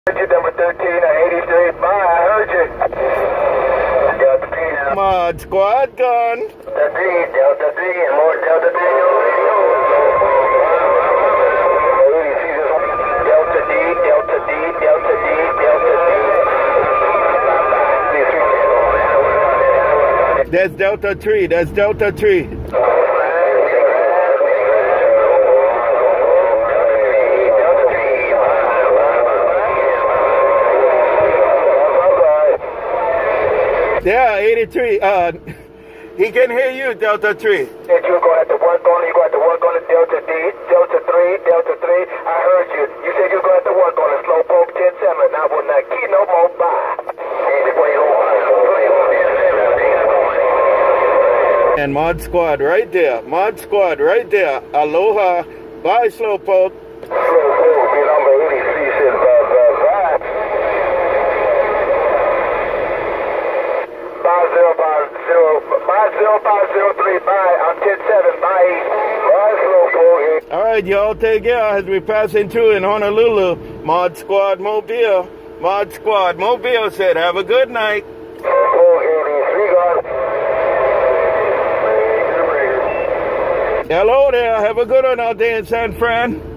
Number 13, 83, bye, I heard you. Delta 3 now. Mod Squad gone. Delta 3, and more Delta 3 over radio. Delta D, Delta D, Delta D, Delta D. That's Delta 3, that's Delta 3. Yeah, 83. He can hear you, Delta 3. Said you were going to have to work on it. You're going to have to work on the Delta D, Delta 3, Delta 3. I heard you. You said you were going to have to work on the Slowpoke 10-7. I will not keep no more by. And Mod Squad right there. Mod Squad right there. Aloha. Bye, Slowpoke. Slowpoke, number 83 says bye. 0503, bye. I'm 10-7, bye. Bye, Slowpoke. All right, y'all take care as we pass into in Honolulu. Mod Squad Mobile. Mod Squad Mobile said, have a good night. Hello there. Have a good one out there in San Fran.